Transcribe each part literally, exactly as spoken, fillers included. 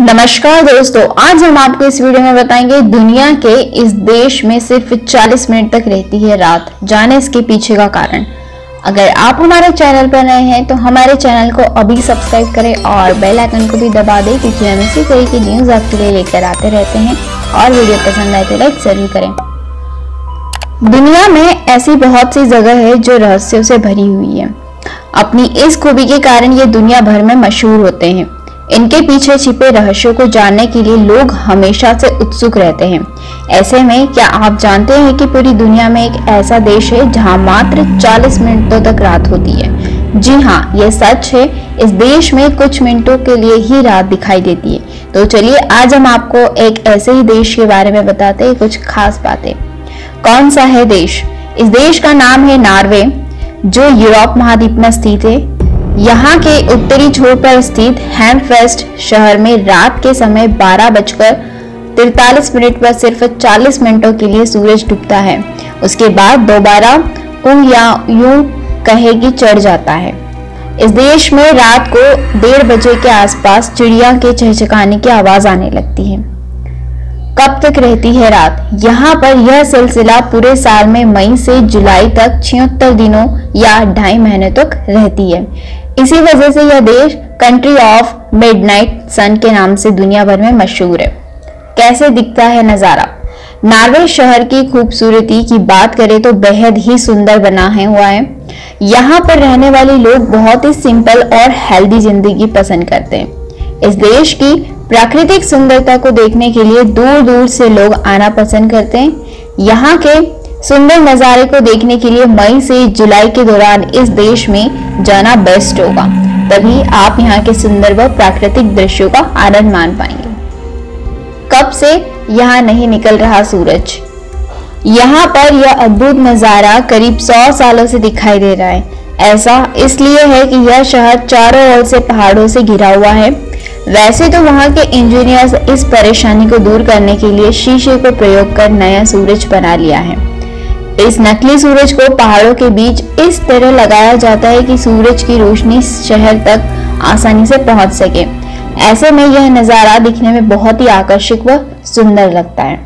नमस्कार दोस्तों, आज हम आपको इस वीडियो में बताएंगे दुनिया के इस देश में सिर्फ चालीस मिनट तक रहती है रात। जाने इसके पीछे का कारण। अगर आप हमारे चैनल पर नए हैं तो हमारे चैनल को अभी सब्सक्राइब करें और बेल आइकन को भी दबा दें, क्योंकि हम इसी तरह की न्यूज आपके लिए लेकर आते रहते हैं। और वीडियो पसंद आए तो लाइक जरूर करें। दुनिया में ऐसी बहुत सी जगह है जो रहस्यों से भरी हुई है। अपनी इस खूबी के कारण ये दुनिया भर में मशहूर होते हैं। इनके पीछे छिपे रहस्यों को जानने के लिए लोग हमेशा से उत्सुक रहते हैं। ऐसे में क्या आप जानते हैं कि पूरी दुनिया में एक ऐसा देश है जहां मात्र चालीस मिनटों तक रात होती है। जी हाँ, यह सच है। इस देश में कुछ मिनटों के लिए ही रात दिखाई देती है। तो चलिए आज हम आपको एक ऐसे ही देश के बारे में बताते हैं कुछ खास बातें। कौन सा है देश? इस देश का नाम है नॉर्वे, जो यूरोप महाद्वीप में स्थित है। यहाँ के उत्तरी छोर पर स्थित हैमफेस्ट शहर में रात के समय बारह बजकर तिरतालीस मिनट पर सिर्फ चालीस मिनटों के लिए सूरज डूबता है। उसके बाद दोबारा ऊं या यूं कहे कि चढ़ जाता है। इस देश में रात को डेढ़ बजे के आसपास चिड़िया के चहचहाने की आवाज आने लगती है। कब तक रहती है रात? यहाँ पर यह सिलसिला पूरे साल में मई से जुलाई तक छिहत्तर दिनों या ढाई महीने तक रहती है। इसी वजह से यह देश कंट्री ऑफ मिडनाइट सन के नाम से दुनिया भर में मशहूर है। कैसे दिखता है नजारा? नॉर्वे शहर की खूबसूरती की बात करें तो बेहद ही सुंदर बना है हुआ है। यहाँ पर रहने वाले लोग बहुत ही सिंपल और हेल्दी जिंदगी पसंद करते हैं। इस देश की प्राकृतिक सुंदरता को देखने के लिए दूर दूर से लोग आना पसंद करते हैं। यहाँ के सुंदर नज़ारे को देखने के लिए मई से जुलाई के दौरान इस देश में जाना बेस्ट होगा। तभी आप यहाँ के सुंदर व प्राकृतिक दृश्यों का आनंद मान पाएंगे। कब से यहाँ नहीं निकल रहा सूरज? यहाँ पर यह अद्भुत नज़ारा करीब सौ सालों से दिखाई दे रहा है। ऐसा इसलिए है कि यह शहर चारों ओर से पहाड़ों से घिरा हुआ है। वैसे तो वहाँ के इंजीनियर्स इस परेशानी को दूर करने के लिए शीशे को प्रयोग कर नया सूरज बना लिया है। इस नकली सूरज को पहाड़ों के बीच इस तरह लगाया जाता है कि सूरज की रोशनी शहर तक आसानी से पहुंच सके। ऐसे में यह नज़ारा दिखने में बहुत ही आकर्षक व सुंदर लगता है।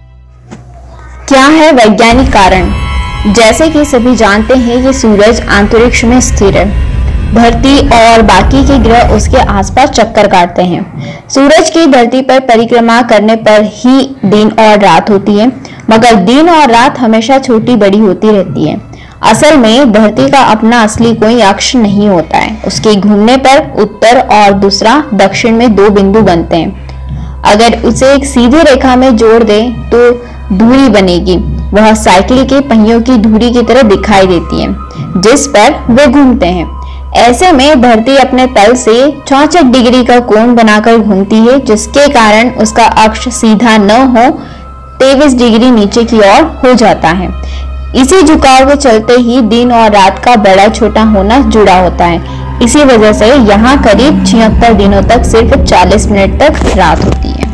क्या है वैज्ञानिक कारण? जैसे कि सभी जानते हैं कि सूरज अंतरिक्ष में स्थिर है। धरती और बाकी के ग्रह उसके आसपास चक्कर काटते हैं। सूरज की धरती पर परिक्रमा करने पर ही दिन और रात होती है, मगर दिन और रात हमेशा छोटी बड़ी होती रहती है। असल में धरती का अपना असली कोई अक्ष नहीं होता है। उसके घूमने पर उत्तर और दूसरा दक्षिण में दो बिंदु बनते हैं। अगर उसे एक सीधी रेखा में जोड़ दें तो धुरी बनेगी। वह साइकिल के पहियों की धुरी की तरह दिखाई देती है, जिस पर वे घूमते हैं। ऐसे में धरती अपने तल से चौसठ डिग्री का कोण बनाकर घूमती है, जिसके कारण उसका अक्ष सीधा न हो तेईस डिग्री नीचे की ओर हो जाता है। इसी झुकाव के चलते ही दिन और रात का बड़ा छोटा होना जुड़ा होता है। इसी वजह से यहाँ करीब छिहत्तर दिनों तक सिर्फ चालीस मिनट तक रात होती है।